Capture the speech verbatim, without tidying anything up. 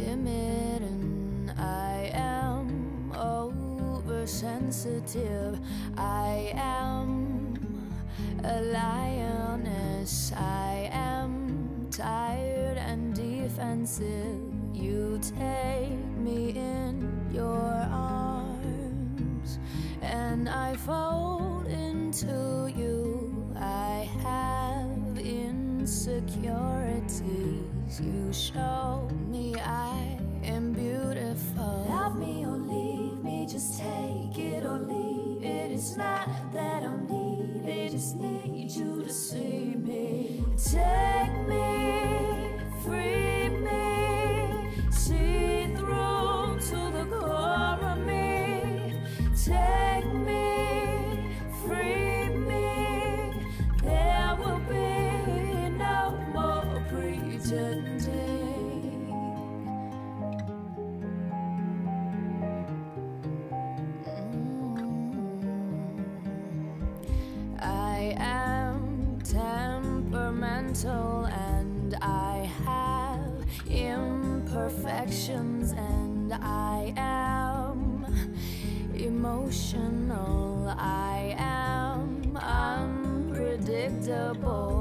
timid and I am oversensitive. I am a lioness. I am tired and defensive. You take me in your arms and I fold into you. I have insecurities. You show me I am beautiful. Love me or leave me, just take it or leave it. It's not that I'm needy, just need you to see me. Take me, free me, see through to the core of me. Take me, free me, there will be no more pretending. I am temperamental and I have imperfections, and I am emotional. I am unpredictable.